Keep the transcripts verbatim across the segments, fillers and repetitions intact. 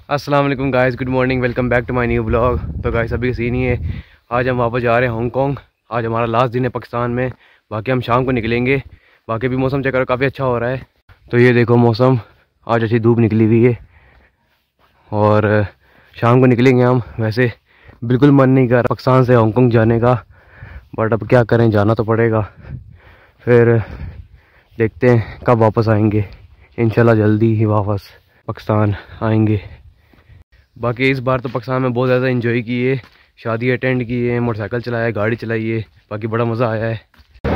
अस्सलाम वालेकुम guys, good morning, welcome back to my new blog. तो गाइस अभी सीन ही है, आज हम वापस जा रहे हैं हांगकांग। आज हमारा लास्ट दिन है पाकिस्तान में। बाकी हम शाम को निकलेंगे। बाकी भी मौसम चेक करो, काफ़ी अच्छा हो रहा है। तो ये देखो मौसम, आज अच्छी धूप निकली हुई है और शाम को निकलेंगे हम। वैसे बिल्कुल मन नहीं कर रहा पाकिस्तान से हांगकांग जाने का, बट अब क्या करें, जाना तो पड़ेगा। फिर देखते हैं कब वापस आएंगे। इंशाल्लाह जल्दी ही वापस पाकिस्तान आएंगे। बाकी इस बार तो पाकिस्तान में बहुत ज़्यादा एंजॉय किए, शादी अटेंड की है, मोटरसाइकिल चलाया, गाड़ी चलाई है। बाकी बड़ा मज़ा आया है।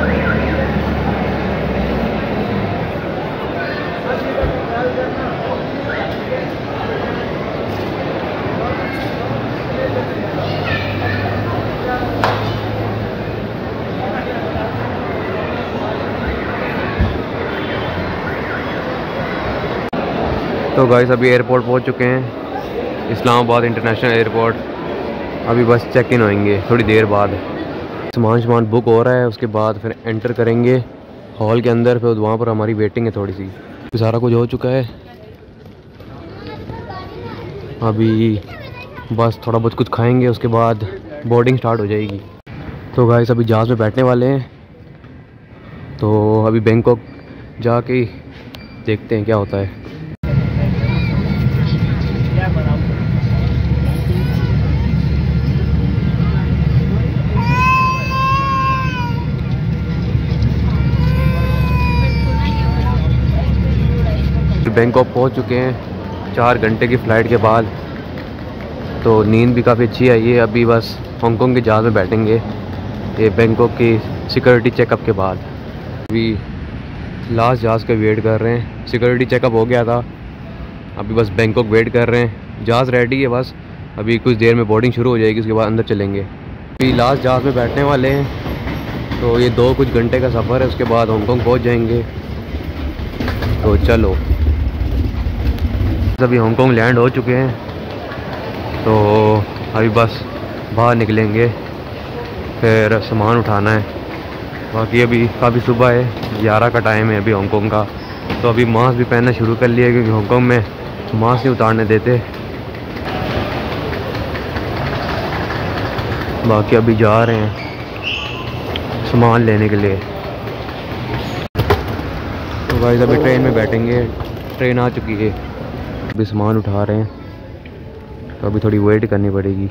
तो गाइस अभी एयरपोर्ट पहुंच चुके हैं, इस्लामाबाद इंटरनेशनल एयरपोर्ट। अभी बस चेक इन होएंगे थोड़ी देर बाद। सामान सामान बुक हो रहा है, उसके बाद फिर एंटर करेंगे हॉल के अंदर। फिर वहाँ पर हमारी वेटिंग है थोड़ी सी। तो सारा कुछ हो चुका है, अभी बस थोड़ा बहुत कुछ खाएंगे, उसके बाद बोर्डिंग स्टार्ट हो जाएगी। तो गाइस अभी जहाज़ में बैठने वाले हैं। तो अभी बैंकॉक जाके देखते हैं क्या होता है। बैंकॉक पहुंच चुके हैं चार घंटे की फ़्लाइट के बाद। तो नींद भी काफ़ी अच्छी आई है। अभी बस हांगकांग के जहाज़ में बैठेंगे ये बैंकॉक की सिक्योरिटी चेकअप के बाद। अभी लास्ट जहाज़ का वेट कर रहे हैं। सिक्योरिटी चेकअप हो गया था, अभी बस बैंकॉक वेट कर रहे हैं। जहाज़ रेडी है, बस अभी कुछ देर में बोर्डिंग शुरू हो जाएगी, उसके बाद अंदर चलेंगे। अभी लास्ट जहाज़ में बैठने वाले हैं। तो ये दो कुछ घंटे का सफ़र है, उसके बाद हांगकांग पहुँच जाएंगे। तो चलो, अभी हांगकांग लैंड हो चुके हैं। तो अभी बस बाहर निकलेंगे, फिर सामान उठाना है। बाकी अभी काफ़ी सुबह है, ग्यारह का टाइम है अभी हांगकांग का। तो अभी मास्क भी पहनना शुरू कर लिया, क्योंकि हांगकांग में मास्क नहीं उतारने देते। बाकी अभी जा रहे हैं सामान लेने के लिए। तो भाई अभी ट्रेन में बैठेंगे, ट्रेन आ चुकी है। अभी सामान उठा रहे हैं, तो अभी थोड़ी वेट करनी पड़ेगी।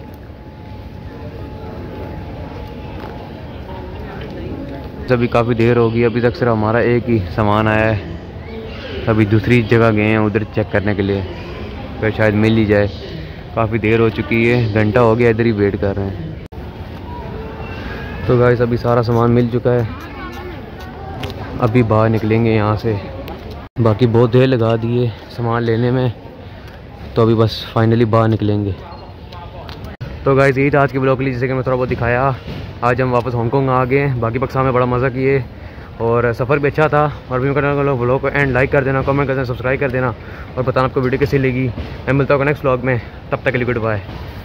अभी काफ़ी देर होगी, अभी तक सिर्फ हमारा एक ही सामान आया है। अभी दूसरी जगह गए हैं उधर चेक करने के लिए, फिर शायद मिल ही जाए। काफ़ी देर हो चुकी है, घंटा हो गया, इधर ही वेट कर रहे हैं। तो गाइस अभी सारा सामान मिल चुका है, अभी बाहर निकलेंगे यहाँ से। बाकी बहुत देर लगा दी है सामान लेने में, तो अभी बस फाइनली बाहर निकलेंगे। तो गाइस यही था आज की ब्लॉग के लिए, जैसे कि मैं थोड़ा बहुत दिखाया। आज हम वापस हांगकांग आ गए। बाकी पाकिस्तान में बड़ा मज़ा किए और सफ़र भी अच्छा था। और भी करने वालों ब्लॉग को एंड लाइक कर देना, कमेंट कर देना, सब्सक्राइब कर देना और बताना आपको वीडियो कैसी लगी। मैं मिलता हूँ नेक्स्ट ब्लॉग में, तब तक के लिए गुड बाय।